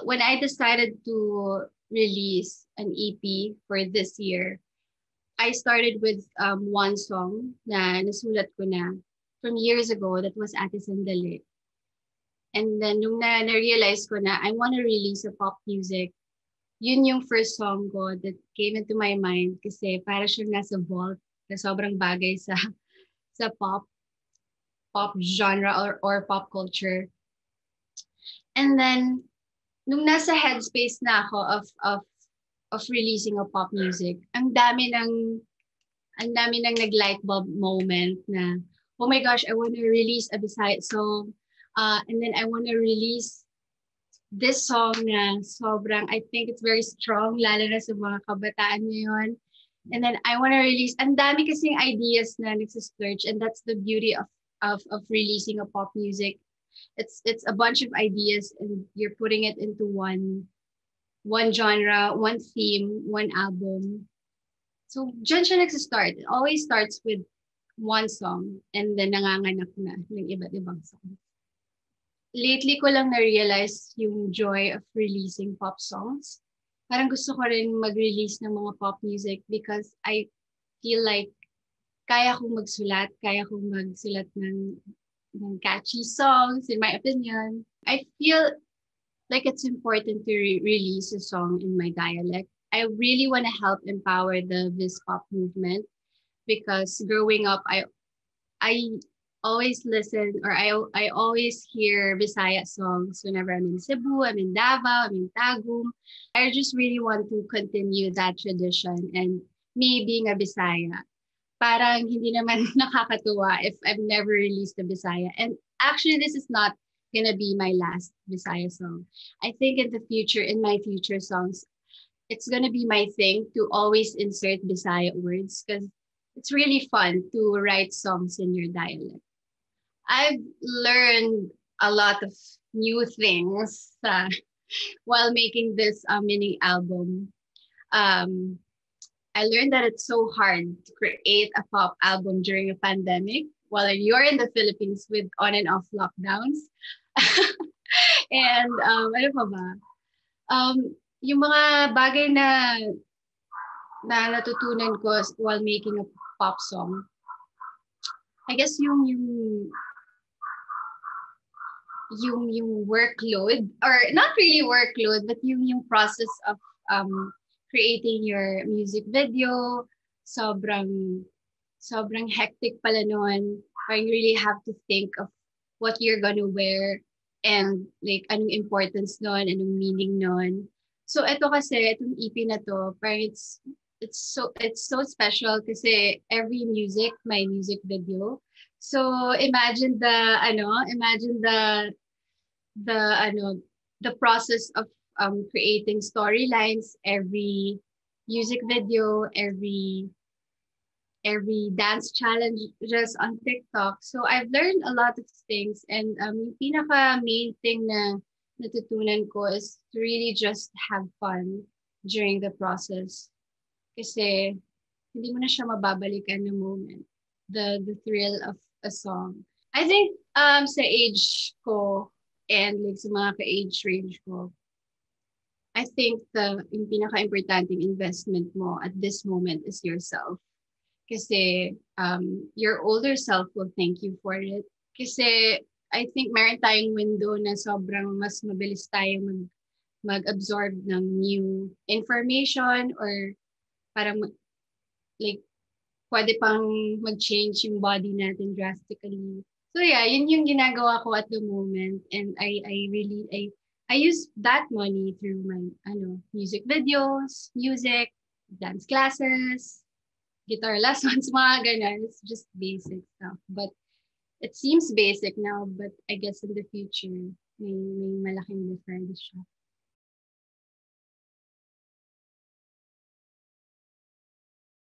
when I decided to release an EP for this year, I started with one song na nasulat ko na from years ago that was SAMANTHA LEE. And then nung na-realize ko na I want to release a pop music, yun yung first song ko that came into my mind kasi para siyang nasa vault na sobrang bagay sa pop genre or pop culture. And then nung nasa headspace na ako of releasing a pop music, ang dami ng nag-light bulb moment na, oh my gosh, I want to release a Bisaya song. And then I want to release this song na sobrang, I think it's very strong, lalo na sa mga kabataan ngayon. And then I want to release, ang dami kasing ideas na nagsisplurge, and that's the beauty of releasing a pop music. It's a bunch of ideas and you're putting it into one genre, one theme, one album. So dyan siya nagsistart. It always starts with one song and then nanganganak na ng iba't ibang songs. Lately ko lang na-realize yung joy of releasing pop songs. Parang gusto ko rin mag-release ng mga pop music because I feel like kaya kong magsulat ng catchy songs, in my opinion. I feel like it's important to release a song in my dialect. I really want to help empower the Vispop movement because growing up, I always listen or I always hear Bisaya songs whenever I'm in Cebu, I'm in Davao, I'm in Tagum. I just really want to continue that tradition, and me being a Bisaya, parang hindi naman nakakatuwa if I've never released a Bisaya. And actually, this is not gonna be my last Bisaya song. I think in the future, in my future songs, it's gonna be my thing to always insert Bisaya words because it's really fun to write songs in your dialect. I've learned a lot of new things while making this mini album. I learned that it's so hard to create a pop album during a pandemic while you're in the Philippines with on and off lockdowns. And ano pa ba? Yung mga bagay na natutunan ko while making a pop song, I guess yung workload, or not really workload, but yung process of creating your music video, sobrang hectic pala nun. You really have to think of what you're gonna wear and like anong importance nun, anong meaning nun. So ito kasi, itong EP na to, parang it's so special kasi every music, my music video. So imagine the process of creating storylines, every music video, every dance challenge just on TikTok. So I've learned a lot of things, and yung pinaka main thing na natutunan ko is to really just have fun during the process. Kasi hindi mo na siya mababalikan ng moment. The thrill of a song. I think sa age ko and like sa mga ka-age range ko, I think yung pinaka-importanting investment mo at this moment is yourself. Kasi your older self will thank you for it. Kasi I think meron tayong window na sobrang mas mabilis tayong mag-absorb ng new information, or parang like pwede pang mag-change yung body natin drastically. So yeah, yun yung ginagawa ko at the moment, and I use that money through my music videos, music, dance classes, guitar lessons, mga ganun. It's just basic stuff. But it seems basic now, but I guess in the future, may malaking difference siya.